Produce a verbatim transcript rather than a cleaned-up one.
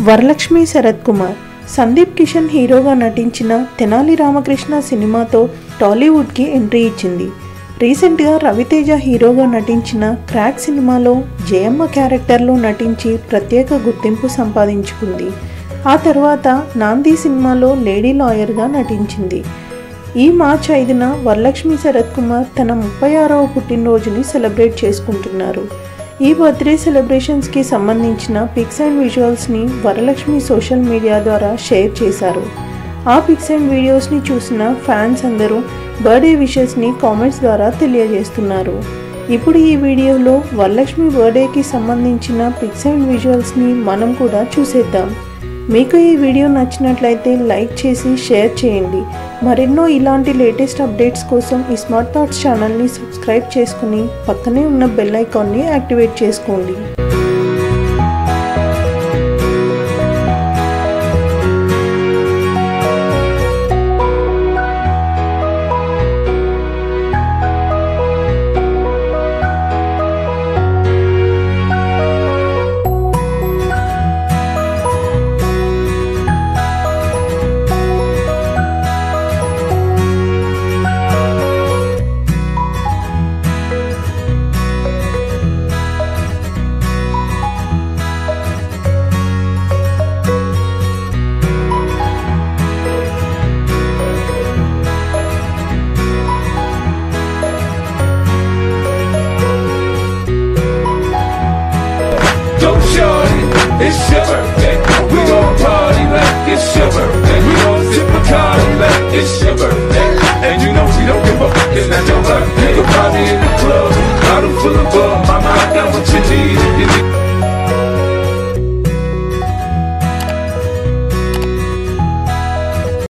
వరలక్ష్మి శరత్ కుమార్ సందీప్ కిషన్ హీరోగా నటించిన తెనాలి రామకృష్ణ సినిమాతో టాలీవుడ్కి ఎంట్రీ ఇచ్చింది. రీసెంట్గా రవితేజ హీరోగా నటించిన క్రాక్ సినిమాలో జయమ్మ క్యారెక్టర్లో నటించి ప్రత్యేక గుర్తింపు సంపాదించుకుంది. ఆ తర్వాత నాంది సినిమాలో లేడీ లాయర్గా నటించింది. ఈ మార్చి ఐదున వరలక్ష్మి శరత్ కుమార్ తన ముప్పై ఆరవ పుట్టినరోజుని సెలబ్రేట్ చేసుకుంటున్నారు. ఈ బర్త్డే సెలబ్రేషన్స్కి సంబంధించిన పిక్స్ అండ్ విజువల్స్ని వరలక్ష్మి సోషల్ మీడియా ద్వారా షేర్ చేశారు. ఆ పిక్స్ అండ్ వీడియోస్ని చూసిన ఫ్యాన్స్ అందరూ బర్త్డే విషెస్ని కామెంట్స్ ద్వారా తెలియజేస్తున్నారు. ఇప్పుడు ఈ వీడియోలో వరలక్ష్మి బర్త్డేకి సంబంధించిన పిక్స్ అండ్ విజువల్స్ని మనం కూడా చూసేద్దాం. మీకు ఈ వీడియో నచ్చినట్లయితే లైక్ చేసి షేర్ చేయండి. మరెన్నో ఇలాంటి లేటెస్ట్ అప్డేట్స్ కోసం ఈ స్మార్ట్ థాట్స్ ఛానల్ని సబ్స్క్రైబ్ చేసుకుని పక్కనే ఉన్న బెల్ ఐకాన్ని యాక్టివేట్ చేసుకోండి. It's your birthday, we gon' party like it's your birthday. We gon' sip a Bacardi like it's your birthday. And you know we don't give a fuck, it's not your birthday. You can party in the club, bottle full of bug, mama I got what you need.